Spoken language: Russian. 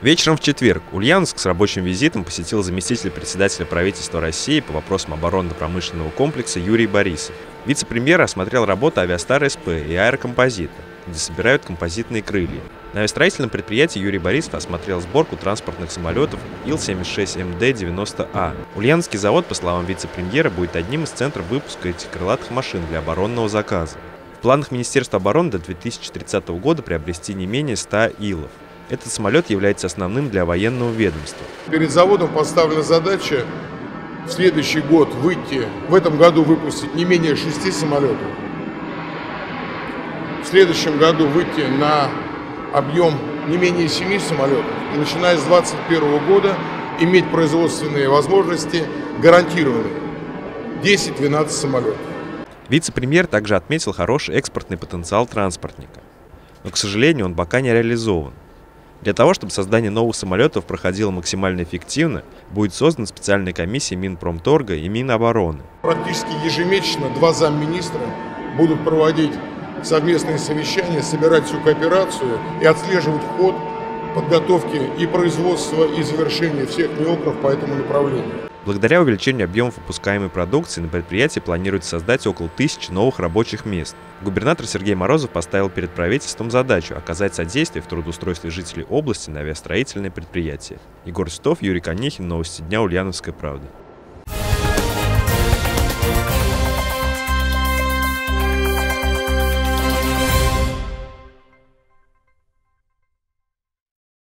Вечером в четверг Ульяновск с рабочим визитом посетил заместитель председателя правительства России по вопросам оборонно-промышленного комплекса Юрий Борисов. Вице-премьер осмотрел работу Авиастар СП и Аэрокомпозита, где собирают композитные крылья. На авиастроительном предприятии Юрий Борисов осмотрел сборку транспортных самолетов Ил-76МД-90А. Ульяновский завод, по словам вице-премьера, будет одним из центров выпуска этих крылатых машин для оборонного заказа. В планах Министерства обороны до 2030 года приобрести не менее 100 Илов. Этот самолет является основным для военного ведомства. Перед заводом поставлена задача в следующий год в этом году выпустить не менее 6 самолетов. В следующем году выйти на объем не менее 7 самолетов. И начиная с 2021 года иметь производственные возможности гарантированные 10-12 самолетов. Вице-премьер также отметил хороший экспортный потенциал транспортника. Но, к сожалению, он пока не реализован. Для того, чтобы создание новых самолетов проходило максимально эффективно, будет создана специальная комиссия Минпромторга и Минобороны. Практически ежемесячно два замминистра будут проводить совместные совещания, собирать всю кооперацию и отслеживать ход подготовки и производства и завершения всех НИОКов по этому направлению. Благодаря увеличению объемов выпускаемой продукции на предприятии планируется создать около 1000 новых рабочих мест. Губернатор Сергей Морозов поставил перед правительством задачу оказать содействие в трудоустройстве жителей области на авиастроительные предприятия. Егор Титов, Юрий Конехин, Новости дня, Ульяновская правда.